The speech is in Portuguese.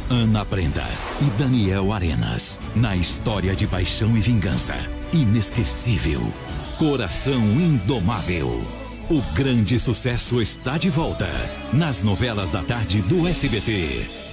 Ana Brenda e Daniel Arenas, na história de paixão e vingança inesquecível, Coração Indomável. O grande sucesso está de volta nas novelas da tarde do SBT.